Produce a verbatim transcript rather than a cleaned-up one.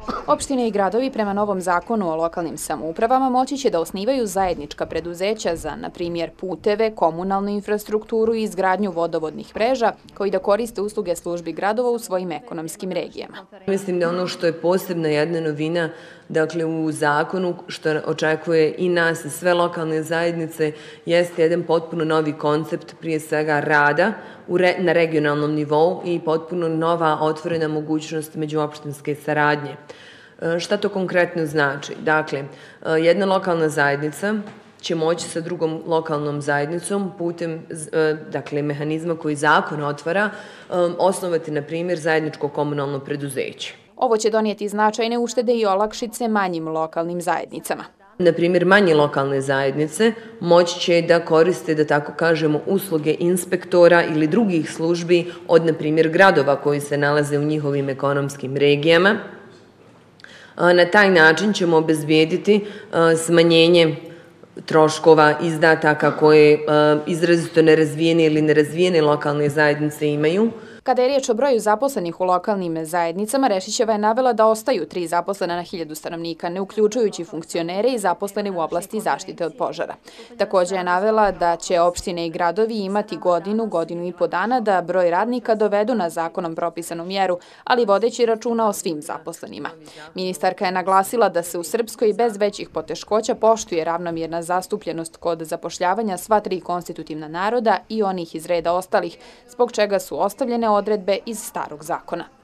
Opštine i gradovi prema novom zakonu o lokalnim samoupravama moći će da osnivaju zajednička preduzeća za, na primjer, puteve, komunalnu infrastrukturu i izgradnju vodovodnih mreža, koji da koriste usluge službi gradova u svojim ekonomskim regijama. Mislim da ono što je posebna jedna novina, dakle u zakonu što očekuje i nas i sve lokalne zajednice, jeste jedan potpuno novi koncept, prije svega rada na regionalnom nivou i potpuno nova otvorena mogućnost međuopštinske saradnje. Šta to konkretno znači? Dakle, jedna lokalna zajednica će moći sa drugom lokalnom zajednicom putem dakle, mehanizma koji zakon otvara osnovati, na primjer, zajedničko komunalno preduzeće. Ovo će donijeti značajne uštede i olakšice manjim lokalnim zajednicama. Na primjer, manje lokalne zajednice moći će da koriste, da tako kažemo, usluge inspektora ili drugih službi od, na primjer, gradova koji se nalaze u njihovim ekonomskim regijama. Na taj način ćemo obezbijediti smanjenje troškova, izdataka koje izrazito nerazvijene ili nerazvijene lokalne zajednice imaju. Kada je riječ o broju zaposlenih u lokalnim zajednicama, Rešićeva je navela da ostaju tri zaposlena na hiljadu stanovnika, ne uključujući funkcionere i zaposlene u oblasti zaštite od požara. Također je navela da će opštine i gradovi imati godinu, godinu i po dana da broj radnika dovedu na zakonom propisanu mjeru, ali vodeći računa o svim zaposlenima. Ministarka je naglasila da se u Srpskoj bez većih poteškoća poštuje ravnomjerna zastupljenost kod zapošljavanja sva tri konstitutivna naroda i onih iz reda ostalih, zbog čega su ostavljene odredbe iz starog zakona.